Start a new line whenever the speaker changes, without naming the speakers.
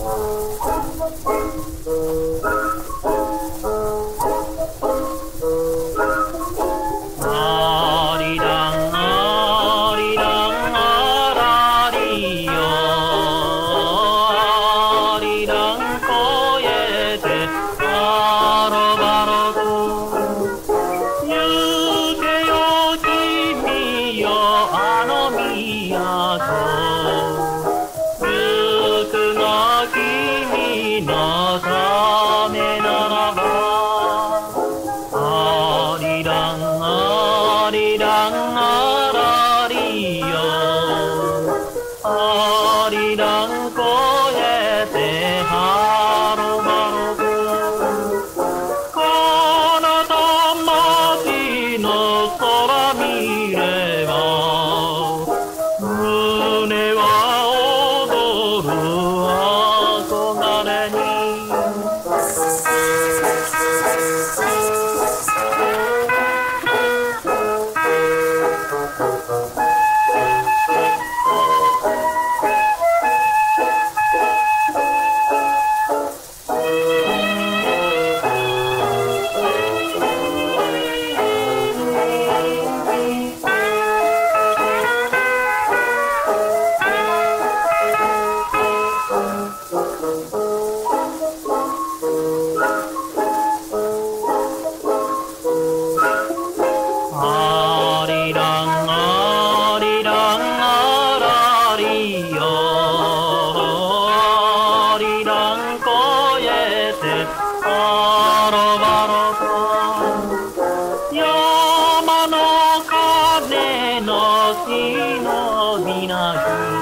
ありらんありらんあらりよありらんこえてあろばろと行けよ君よあの都行くが君のためならばありらんありらんあらりよありらんこえてはろばろくこの玉の空見れば胸は踊る憧れにありらんありらんあらりよありらんこえてあろばろと山の風の忍びなく